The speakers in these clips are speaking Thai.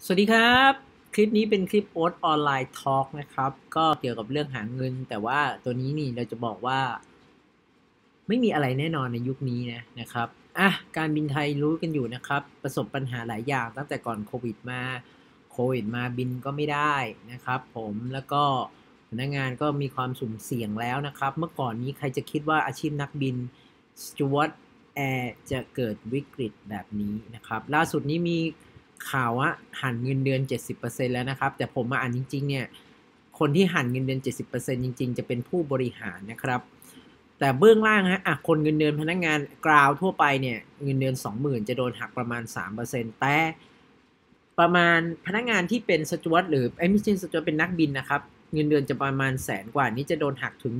สวัสดีครับคลิปนี้เป็นคลิปโอ๊ตออนไลน์ทอล์กนะครับก็เกี่ยวกับเรื่องหาเงินแต่ว่าตัวนี้นี่เราจะบอกว่าไม่มีอะไรแน่นอนในยุคนี้นะครับการบินไทยรู้กันอยู่นะครับประสบปัญหาหลายอย่างตั้งแต่ก่อนโควิดมาบินก็ไม่ได้นะครับผมแล้วก็พนักงานก็มีความสุ่มเสี่ยงแล้วนะครับเมื่อก่อนนี้ใครจะคิดว่าอาชีพนักบินสจ๊วตแอร์จะเกิดวิกฤตแบบนี้นะครับล่าสุดนี้มีข่าวว่าหันเงินเดือน 70% แล้วนะครับแต่ผมมาอ่านจริงๆเนี่ยคนที่หันเงินเดือน 70% จริงๆจะเป็นผู้บริหารนะครับแต่เบื้องล่างคนเงินเดือนพนักงานกราวทั่วไปเนี่ยเงินเดือน 20,000 จะโดนหักประมาณ 3% แต่ประมาณพนักงานที่เป็นสจ๊วตหรือไม่ใช่สจ๊วตเป็นนักบินนะครับเงินเดือนจะประมาณแสนกว่านี้จะโดนหักถึง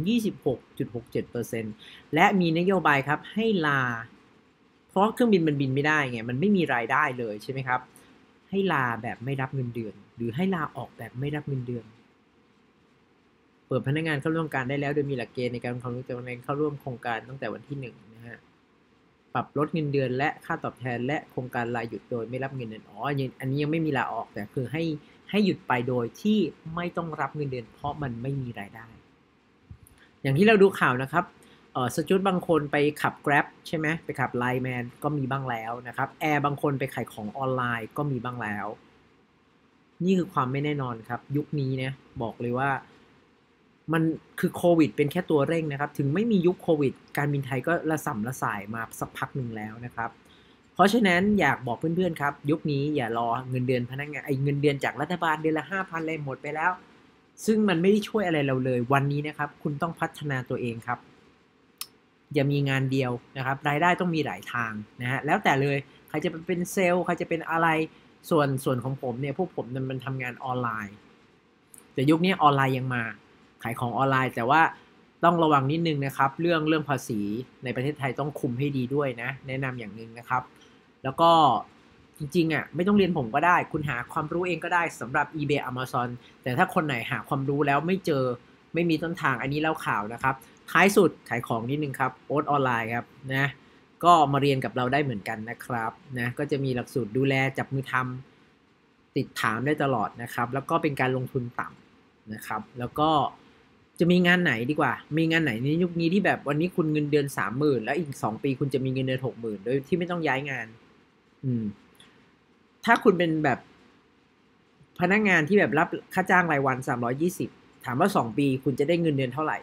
26.67% และมีนโยบายครับให้ลาเพราะเครื่องบินมันบินไม่ได้ไงมันไม่มีรายได้เลยใช่ไหมครับให้ลาแบบไม่รับเงินเดือนหรือให้ลาออกแบบไม่รับเงินเดือนเปิดพนักงานเข้าร่วมการได้แล้วโดยมีหลักเกณฑ์ในการความรู้จักในเข้าร่วมโครงการตั้งแต่วันที่1นะฮะปรับลดเงินเดือนและค่าตอบแทนและโครงการลาหยุดโดยไม่รับเงินเดือนอันนี้ยังไม่มีลาออกแต่คือให้หยุดไปโดยที่ไม่ต้องรับเงินเดือนเพราะมันไม่มีรายได้อย่างที่เราดูข่าวนะครับสจวตบางคนไปขับ Grab ใช่ไหมไปขับไลน์แมนก็มีบ้างแล้วนะครับแอร์บางคนไปขายของออนไลน์ก็มีบ้างแล้วนี่คือความไม่แน่นอนครับยุคนี้เนี่ยบอกเลยว่ามันคือโควิดเป็นแค่ตัวเร่งนะครับถึงไม่มียุคโควิดการบินไทยก็ระส่ำระสายมาสักพักหนึ่งแล้วนะครับเพราะฉะนั้นอยากบอกเพื่อนๆครับยุคนี้อย่ารอเงินเดือนพนักงานเงินเดือนจากรัฐบาลเดือนละ5,000เลยหมดไปแล้วซึ่งมันไม่ได้ช่วยอะไรเราเลยวันนี้นะครับคุณต้องพัฒนาตัวเองครับ อย่ามีงานเดียวนะครับรายได้ต้องมีหลายทางนะฮะแล้วแต่เลยใครจะเป็นเซลล์ใครจะเป็นอะไรส่วนของผมเนี่ยพวกผมมันทำงานออนไลน์แต่ยุคนี้ออนไลน์ยังมาขายของออนไลน์แต่ว่าต้องระวังนิดนึงนะครับเรื่องภาษีในประเทศไทยต้องคุมให้ดีด้วยนะแนะนำอย่างหนึ่งนะครับแล้วก็จริงๆไม่ต้องเรียนผมก็ได้คุณหาความรู้เองก็ได้สำหรับ eBay Amazon แต่ถ้าคนไหนหาความรู้แล้วไม่เจอไม่มีต้นทางอันนี้เล่าข่าวนะครับ ท้ายสุดขายของนิดนึงครับโอ๊ตออนไลน์ครับนะก็มาเรียนกับเราได้เหมือนกันนะครับนะก็จะมีหลักสูตรดูแลจับมือทำติดถามได้ตลอดนะครับแล้วก็เป็นการลงทุนต่ำนะครับแล้วก็จะมีงานไหนดีกว่ามีงานไหนในยุคนี้ที่แบบวันนี้คุณเงินเดือน30,000แล้วอีก2 ปีคุณจะมีเงินเดือน60,000โดยที่ไม่ต้องย้ายงานอืมถ้าคุณเป็นแบบพนักงานที่แบบรับค่าจ้างรายวัน320ถามว่า2 ปีคุณจะได้เงินเดือนเท่าไหร่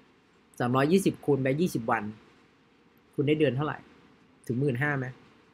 320คูณไป20 วันคุณได้เดือนเท่าไหร่ถึง15,000ไหม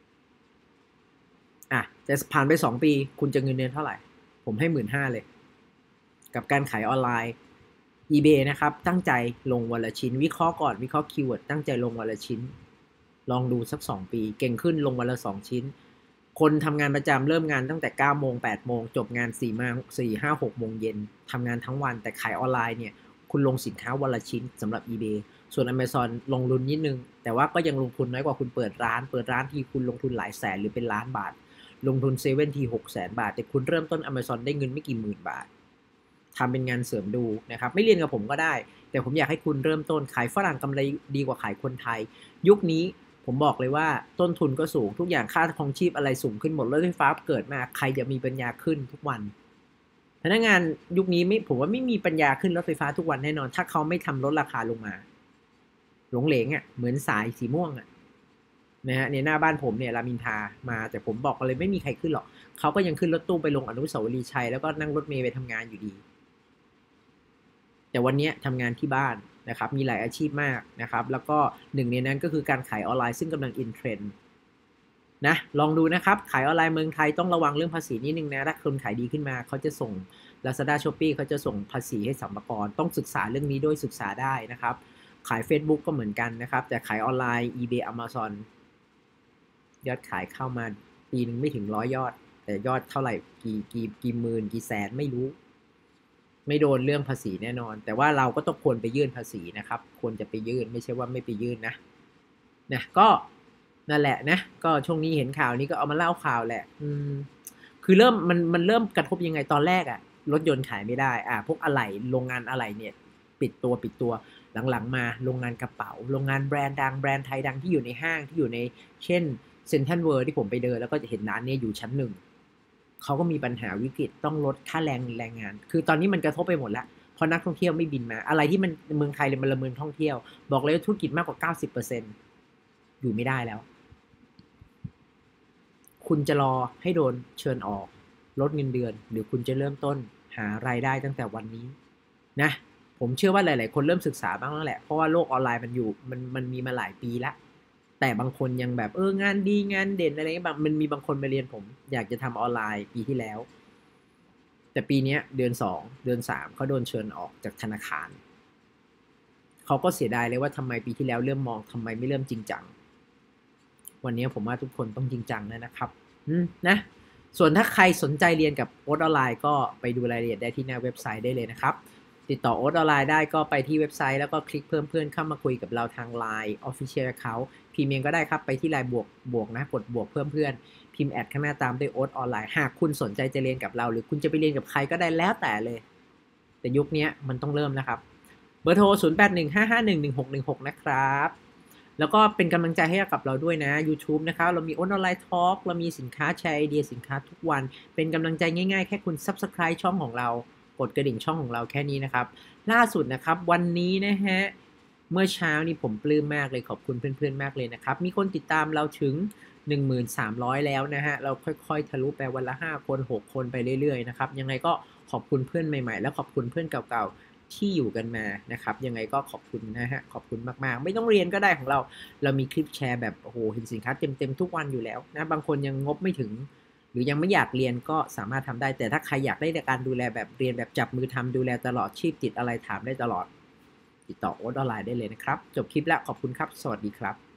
แต่ผ่านไป2 ปีคุณจะเงินเดือนเท่าไหร่ผมให้15,000เลยกับการขายออนไลน์ eBay นะครับตั้งใจลงวันละชิ้นวิเคราะห์ก่อนวิเคราะห์คีย์เวิร์ดตั้งใจลงวันละชิ้นลองดูสัก2 ปีเก่งขึ้นลงวันละ2 ชิ้นคนทำงานประจำเริ่มงานตั้งแต่9 โมง8 โมงจบงาน4 5 6 โมงเย็นทำงานทั้งวันแต่ขายออนไลน์เนี่ยคุณลงสินค้าวันละชิ้นสำหรับ eBay ส่วน Amazon ลงทุนนิดนึงแต่ว่าก็ยังลงทุนน้อยกว่าคุณเปิดร้านทีคุณลงทุนหลายแสนหรือเป็นล้านบาทลงทุนเซเว่นที600,000 บาทแต่คุณเริ่มต้น Amazon ได้เงินไม่กี่หมื่นบาททำเป็นงานเสริมดูนะครับไม่เรียนกับผมก็ได้แต่ผมอยากให้คุณเริ่มต้นขายฝรั่งกำไรดีกว่าขายคนไทยยุคนี้ผมบอกเลยว่าต้นทุนก็สูงทุกอย่างค่าครองชีพอะไรสูงขึ้นหมดรถไฟฟ้าเกิดมาใครจะมีปัญญาขึ้นทุกวันพนักงานยุคนี้ไม่ผมว่าไม่มีปัญญาขึ้นรถไฟฟ้าทุกวันแน่นอนถ้าเขาไม่ทำลดราคาลงมาหลงเหลงเหมือนสายสีม่วงนะฮะเนี่ยหน้าบ้านผมเนี่ยรามอินทรามาแต่ผมบอกเลยไม่มีใครขึ้นหรอกเขาก็ยังขึ้นรถตู้ไปลงอนุสาวรีย์ชัยแล้วก็นั่งรถเมล์ไปทำงานอยู่ดีแต่วันนี้ทำงานที่บ้านนะครับมีหลายอาชีพมากนะครับแล้วก็หนึ่งในนั้นก็คือการขายออนไลน์ซึ่งกำลังอินเทรนด์นะลองดูนะครับขายออนไลน์เมืองไทยต้องระวังเรื่องภาษีนิดนึงนะถ้าคนขายดีขึ้นมาเขาจะส่ง Lazada Shopee เขาจะส่งภาษีให้สรรพากรต้องศึกษาเรื่องนี้ด้วยศึกษาได้นะครับขาย Facebook ก็เหมือนกันนะครับแต่ขายออนไลน์ eBay Amazon ยอดขายเข้ามาปีนึงไม่ถึง100 ยอดแต่ยอดเท่าไหร่กี่หมื่นกี่แสนไม่รู้ไม่โดนเรื่องภาษีแน่นอนแต่ว่าเราก็ต้องควรไปยื่นภาษีนะครับควรจะไปยื่นไม่ใช่ว่าไม่ไปยื่นนะก็นั่นแหละนะก็ช่วงนี้เห็นข่าวนี้ก็เอามาเล่าข่าวแหละคือมันเริ่มกระทบยังไงตอนแรกรถยนต์ขายไม่ได้พวกอะไหล่โรงงานอะไหล่เนี่ยปิดตัวหลังๆมาโรงงานกระเป๋าโรงงานแบรนด์ดังแบรนด์ไทยดังที่อยู่ในห้างที่อยู่ในเช่นเซ็นทรัลเวิลด์ที่ผมไปเดินแล้วก็จะเห็นร้านนี้อยู่ชั้น 1 เขาก็มีปัญหาวิกฤตต้องลดค่าแรงงานคือตอนนี้มันกระทบไปหมดแล้วเพราะนักท่องเที่ยวไม่บินมาอะไรที่มันเมืองไทยเลยมันละเมินท่องเที่ยวบอกเลยว่าธุรกิจมากกว่า 90% อยู่ไม่ได้แล้วคุณจะรอให้โดนเชิญออกลดเงินเดือนหรือคุณจะเริ่มต้นหารายได้ตั้งแต่วันนี้นะผมเชื่อว่าหลายๆคนเริ่มศึกษาบ้างแล้วแหละเพราะว่าโลกออนไลน์มันมีมาหลายปีแล้วแต่บางคนยังแบบงานดีงานเด่นอะไรบางมันมีบางคนมาเรียนผมอยากจะทำออนไลน์ปีที่แล้วแต่ปีนี้เดือน2เดือน3เขาโดนเชิญออกจากธนาคารเขาก็เสียดายเลยว่าทำไมปีที่แล้วเริ่มมองทำไมไม่เริ่มจริงจังวันนี้ผมว่าทุกคนต้องจริงจังนะครับนะส่วนถ้าใครสนใจเรียนกับโอ๊ตออนไลน์ก็ไปดูรายละเอียดได้ที่หน้าเว็บไซต์ได้เลยนะครับติดต่อโอ๊ตออนไลน์ได้ก็ไปที่เว็บไซต์แล้วก็คลิกเพิ่มเพื่อนเข้ามาคุยกับเราทาง Line Official Account พิมพ์เองก็ได้ครับไปที่ Line บวกนะกดบวกเพิ่มเพื่อนพิมพ์แอดข้างหน้าตามด้วยโอ๊ตออนไลน์หากคุณสนใจจะเรียนกับเราหรือคุณจะไปเรียนกับใครก็ได้แล้วแต่เลยแต่ยุคนี้มันต้องเริ่มแล้วครับเบอร์โทร 0815511616 นะครับแล้วก็เป็นกำลังใจให้กับเราด้วยนะ YouTube นะครับเรามีโอ๊ตออนไลน์ทอล์กเรามีสินค้าแชร์ไอเดียสินค้าทุกวันเป็นกำลังใจง่ายๆแค่คุณ Subscribe ช่องของเรากดกระดิ่งช่องของเราแค่นี้นะครับล่าสุดนะครับวันนี้นะฮะเมื่อเช้านี้ผมปลื้มมากเลยขอบคุณเพื่อนๆมากเลยนะครับมีคนติดตามเราถึง 1300 แล้วนะฮะเราค่อยๆทะลุไปวันละ5คน6คนไปเรื่อยๆนะครับยังไงก็ขอบคุณเพื่อนใหม่ๆและขอบคุณเพื่อนเก่าๆที่อยู่กันมานะครับยังไงก็ขอบคุณนะฮะขอบคุณมากๆไม่ต้องเรียนก็ได้ของเรามีคลิปแชร์แบบโอ้โหเห็นสินค้าเต็มๆทุกวันอยู่แล้วนะบางคนยังงบไม่ถึงหรือยังไม่อยากเรียนก็สามารถทำได้แต่ถ้าใครอยากได้การดูแลแบบเรียนแบบจับมือทำดูแลตลอดชีพติดอะไรถามได้ตลอดติดต่อโอ๊ตออนไลน์ได้เลยนะครับจบคลิปแล้วขอบคุณครับสวัสดีครับ